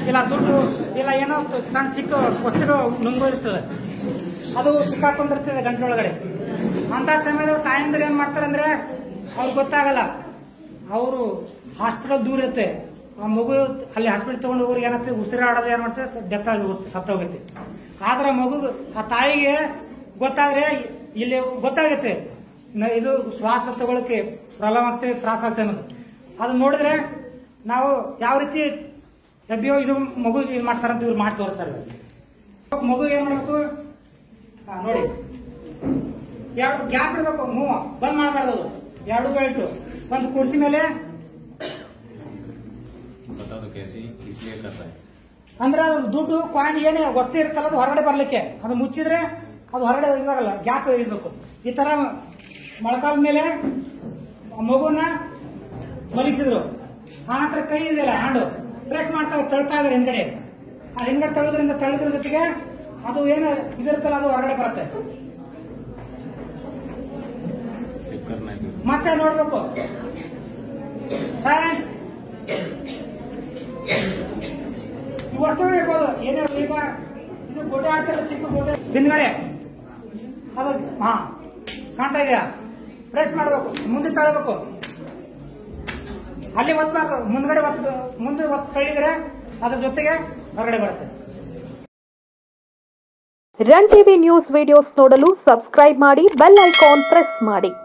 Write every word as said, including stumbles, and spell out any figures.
ಇಲ್ಲ ದುಡ್ಡು ಇಲ್ಲ ಏನೋ ಸಣ್ಣ ಚಿಕ್ಕ ವಸ್ತುಗಳು ನುಂಗೋದಿರ್ತದೆ, ಅದು ಸಿಕ್ಕಾಕೊಂಡಿರ್ತದೆ ಗಂಟಲೊಳಗಡೆ. ಅಂತ ಸಮಯದ ತಾಯಂದ್ರೆ ಏನ್ ಮಾಡ್ತಾರೆ ಅಂದ್ರೆ ಅವ್ರಿಗೆ ಗೊತ್ತಾಗಲ್ಲ, ಅವರು ಹಾಸ್ಪಿಟಲ್ ದೂರ ಇರುತ್ತೆ, ಆ ಮಗು ಅಲ್ಲಿ ಹಾಸ್ಪಿಟಲ್ ತಗೊಂಡು ಹೋಗಿ ಏನಾಗ್ತದೆ ಉಸಿರಾಡೋದು ಏನ್ ಮಾಡ್ತದೆ ಡೆತ್ ಆಗಿ ಹೋಗುತ್ತೆ, ಸತ್ತ ಹೋಗುತ್ತೆ. ಆದ್ರೆ ಮಗು ಆ ತಾಯಿಗೆ ಗೊತ್ತಾದ್ರೆ ಇಲ್ಲಿ ಗೊತ್ತಾಗುತ್ತೆ ಇದು ಶ್ವಾಸ ತಗೊಳಕ್ಕೆ ಪ್ರಾಬ್ಲಮ್ ಆಗ್ತದೆ, ತ್ರಾಸ ಆಗ್ತದೆ ಅನ್ನೋದು. ಅದು ನೋಡಿದ್ರೆ ನಾವು ಯಾವ ರೀತಿ ಎಬ್ಬಿಯೋ ಇದು ಮಗು ಇದು ಮಾಡ್ತಾರಂತ ಇವ್ರು ಮಾಡಿ ತೋರಿಸ್ತಾರೆ. ಮಗು ಏನ್ ಮಾಡ್ಬೇಕು ನೋಡಿ, ಎರಡು ಗ್ಯಾಪ್ ಇಡ್ಬೇಕು, ಮೂವ ಬಂದ್ ಮಾಡಬಾರ್ದು. ಎರಡು ಬೆಲ್ಟು ಒಂದು ಕುರ್ಚಿ ಮೇಲೆ ಅಂದ್ರೆ ಅದು ದುಡ್ಡು ಕಾಯಿನ್ ಏನೇ ವಸ್ತು ಇರುತ್ತಲ್ಲ ಅದು ಹೊರಗಡೆ ಬರ್ಲಿಕ್ಕೆ, ಅದು ಮುಚ್ಚಿದ್ರೆ ಅದು ಹೊರಗಡೆ ಇದಾಗಲ್ಲ, ಗ್ಯಾಪ್ ಇಡ್ಬೇಕು. ಈ ತರ ಮೊಳಕಾಲ ಮೇಲೆ ಮಗುನ ಮಲಗಿಸಿದ್ರು. ಆನಂತರ ಕೈ ಇದೆಯಲ್ಲ ಹ್ಯಾಂಡು ಪ್ರೆಸ್ ಮಾಡ್ತಾ ತಳ್ತಾ ಇದ್ರೆ ಹಿಂದ್ಗಡೆ, ಆ ಹಿಂದ್ಗಡೆ ತಳ್ಳೋದ್ರಿಂದ ತಳ್ಳಿದ್ರ ಜೊತೆಗೆ ಅದು ಏನು ಇದಿರುತ್ತಲ್ಲ ಅದು ಹೊರಗಡೆ ಬರುತ್ತೆ. ಮತ್ತೆ ನೋಡ್ಬೇಕು ಸರ್, ವಸ್ತು ಇರ್ಬೋದು ಏನೇ ಈಗ ಇದು ಗೋಟೆ ಆಡ್ತಿರಲ್ಲ ಚಿಕ್ಕ ಗೋಟೆ ಹಿಂದ್ಗಡೆ ಅದು ಹಾ ಕಾಣ್ತಾ ಇದೆಯಾ, ಪ್ರೆಸ್ ಮಾಡಬೇಕು, ಮುಂದೆ ತಳ್ಳಬೇಕು, ಅಲ್ಲಿ ಒತ್ತಬಾರ್ದು, ಮುಂದ್ಗಡೆ ಒತ್ತು, ಮುಂದೆ ಒತ್ತು ತಳ್ಳಿದ್ರೆ ಅದ್ರ ಜೊತೆಗೆ ಹೊರಗಡೆ ಬರುತ್ತೆ. ರನ್ ಟಿವಿ ನ್ಯೂಸ್ ವಿಡಿಯೋಸ್ ನೋಡಲು ಸಬ್ಸ್ಕ್ರೈಬ್ ಮಾಡಿ, ಬೆಲ್ ಐಕಾನ್ ಪ್ರೆಸ್ ಮಾಡಿ.